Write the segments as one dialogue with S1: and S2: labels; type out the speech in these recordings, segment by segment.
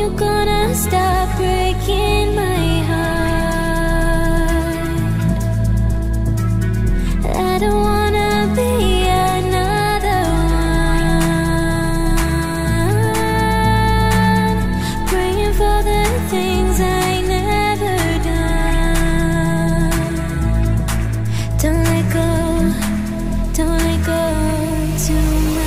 S1: you gonna stop breaking my heart? I don't wanna be another one, praying for the things I never done. Don't let go, don't let go to my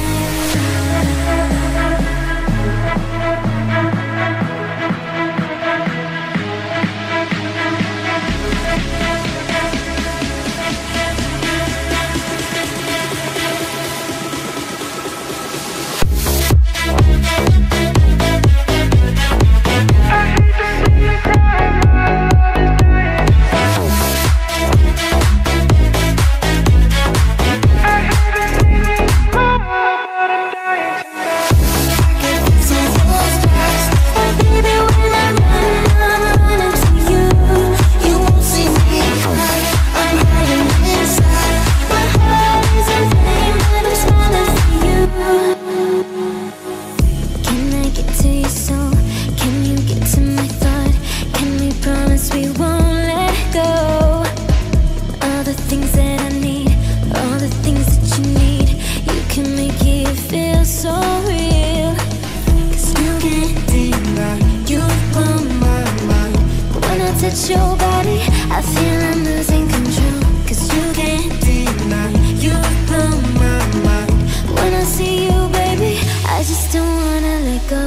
S1: your body, I feel I'm losing control. 'Cause you can't deny, you blow my mind. When I see you, baby, I just don't wanna let go.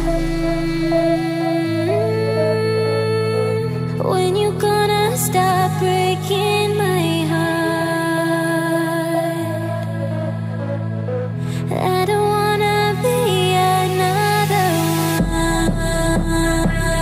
S1: When you gonna stop breaking my heart? I don't wanna be another one.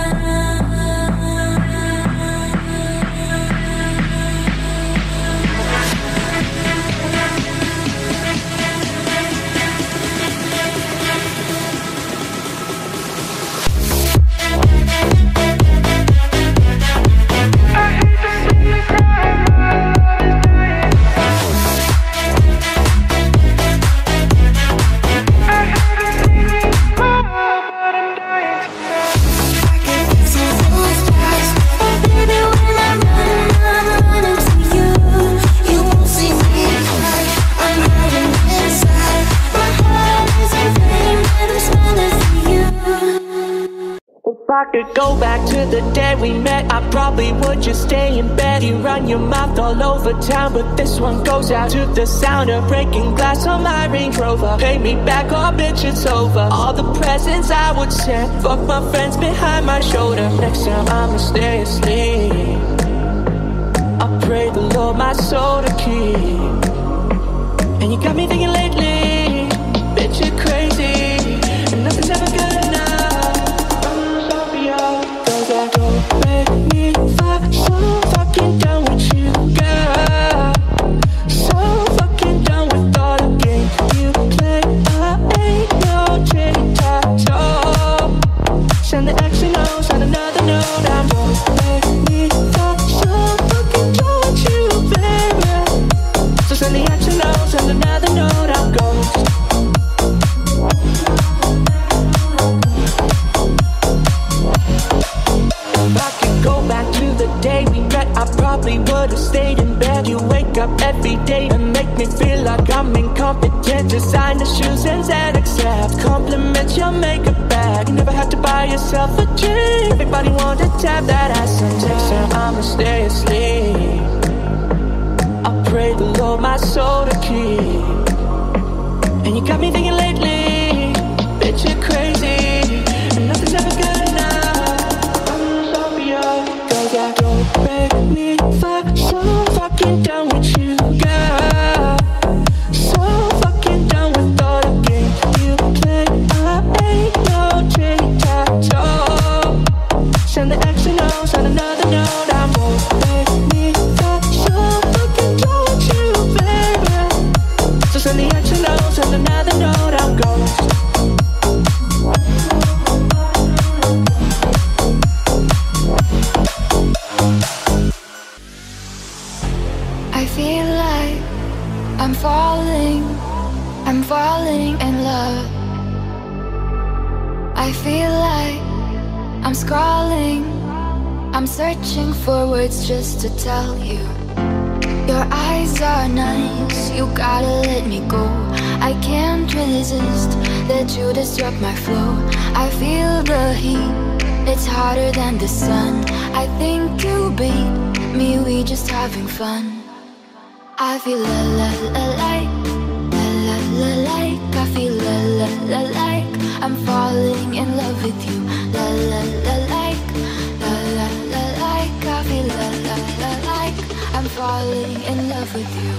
S2: If I could go back to the day we met, I probably would just stay in bed. You run your mouth all over town, but this one goes out to the sound of breaking glass on my Range Rover. Pay me back, oh bitch, it's over. All the presents I would send, fuck my friends behind my shoulder. Next time I'ma stay asleep, I pray the Lord my soul to keep. And you got me thinking lately, bitch, you're crazy, and nothing's ever good enough. Don't make me fuck, so fucking done with you, girl. So fucking done with all the games you play. I ain't no tic-tac-toe. Send the X and O, send another note. I'm don't make me fuck, so fucking done with you, baby. So send the X and O, send another note. I'm ghost. If I could go back to the day we met, I probably would've stayed in bed. You wake up every day and make me feel like I'm incompetent. Design the shoes and accept compliments, your makeup bag. You never had to buy yourself a drink. Everybody wanted to tap that ass and text her I'ma stay asleep. I pray the Lord my soul to keep. And you got me thinking lately, bitch, you're crazy, and nothing's ever good enough. Don't make me fuck, so fucking done with you, girl. So fucking done with all the games you play. I ain't no tic-tac-toe. Send the X and O, send another note. I won't make me fuck, so fucking done with you, baby. So send the X and O, send another note. I'm ghost.
S3: I'm falling in love. I feel like
S1: I'm scrawling, I'm searching for words just to tell you. Your eyes are nice, you gotta let me go. I can't resist, let you disrupt my flow. I feel the heat, it's hotter than the sun. I think you beat me, we just having fun. I feel la la la like, la la la like. I feel la la la like, I'm falling in love with you. La la la like, la la la like. I feel la la la like, I'm falling in love with you.